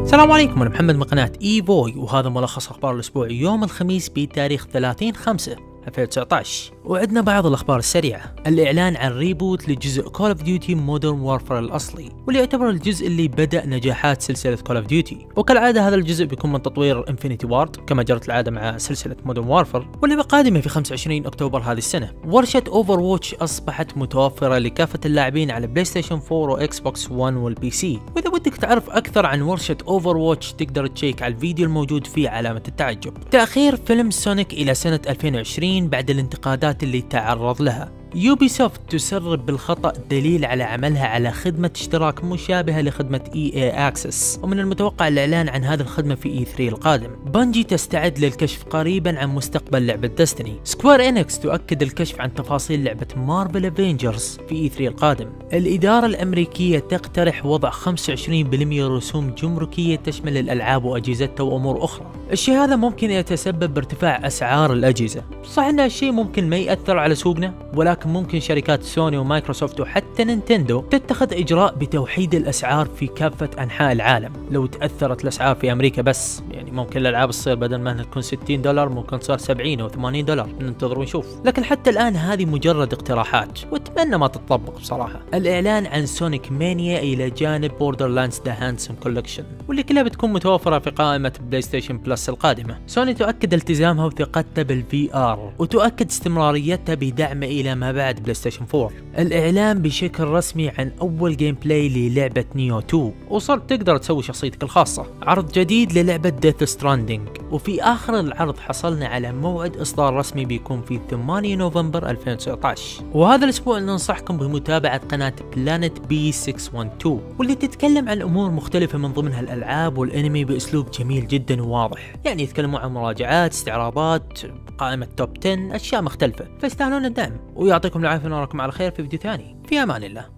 السلام عليكم، انا محمد من قناة ايفوي، وهذا ملخص اخبار الاسبوع يوم الخميس بتاريخ 30/5/2019. وعندنا بعض الاخبار السريعة. الاعلان عن ريبوت لجزء كول اوف ديوتي مودرن وارفر الاصلي، واللي يعتبر الجزء اللي بدأ نجاحات سلسلة كول اوف ديوتي. وكالعادة هذا الجزء بيكون من تطوير انفينيتي وارد كما جرت العادة مع سلسلة مودرن وارفر، واللي قادمة في 25 اكتوبر هذه السنة. ورشة اوفر واتش اصبحت متوفرة لكافة اللاعبين على بلاي ستيشن 4 واكس بوكس 1 والبي سي. واذا ودك تعرف اكثر عن ورشة اوفر واتش تقدر تشيك على الفيديو الموجود فيه علامة التعجب. تأخير فيلم سونيك الى سنة 2020 بعد الانتقادات اللي تعرض لها. يوبيسوفت تسرب بالخطأ دليل على عملها على خدمة اشتراك مشابهة لخدمة EA Access، ومن المتوقع الإعلان عن هذه الخدمة في E3 القادم. بانجي تستعد للكشف قريبا عن مستقبل لعبة ديستني. سكوير إنكس تؤكد الكشف عن تفاصيل لعبة مارفل افنجرز في E3 القادم. الإدارة الأمريكية تقترح وضع 25% رسوم جمركية تشمل الألعاب وأجهزتها وأمور أخرى. الشيء هذا ممكن يتسبب بارتفاع أسعار الأجهزة. صح أن الشيء ممكن ما يأثر على سوقنا، ولكن ممكن شركات سوني ومايكروسوفت وحتى نينتندو تتخذ إجراء بتوحيد الأسعار في كافة أنحاء العالم. لو تأثرت الأسعار في أمريكا بس، يعني ممكن الألعاب تصير بدل ما انها تكون $60 ممكن تصير 70 أو $80. ننتظر ونشوف. لكن حتى الآن هذه مجرد اقتراحات، وأتمنى ما تطبق بصراحة. الإعلان عن سونيك مانيا إلى جانب بوردرلاندز ذا هانسوم كولكشن، واللي كلها بتكون متوفرة في قائمة بلاي ستيشن بلس القادمة. سوني تؤكد التزامها وثقتها بالفي ار، وتؤكد استمراريتها بدعم إلى ما بعد بلاي ستيشن 4. الإعلان بشكل رسمي عن أول جيم بلاي للعبة نيو 2، وصرت تقدر تسوي شخصيتك الخاصة. عرض جديد للعبة ديث ستراندينج، وفي آخر العرض حصلنا على موعد إصدار رسمي بيكون في 8 نوفمبر 2019. وهذا الأسبوع ننصحكم بمتابعة قناة بلانت بي 612، واللي تتكلم عن أمور مختلفة من ضمنها الألعاب والأنمي بأسلوب جميل جدا وواضح. يعني يتكلمون عن مراجعات، استعراضات، قائمة توب 10، أشياء مختلفة، فاستاهلون الدعم. ويعطيكم العافية ونراكم على خير في فيديو ثاني. في أمان الله.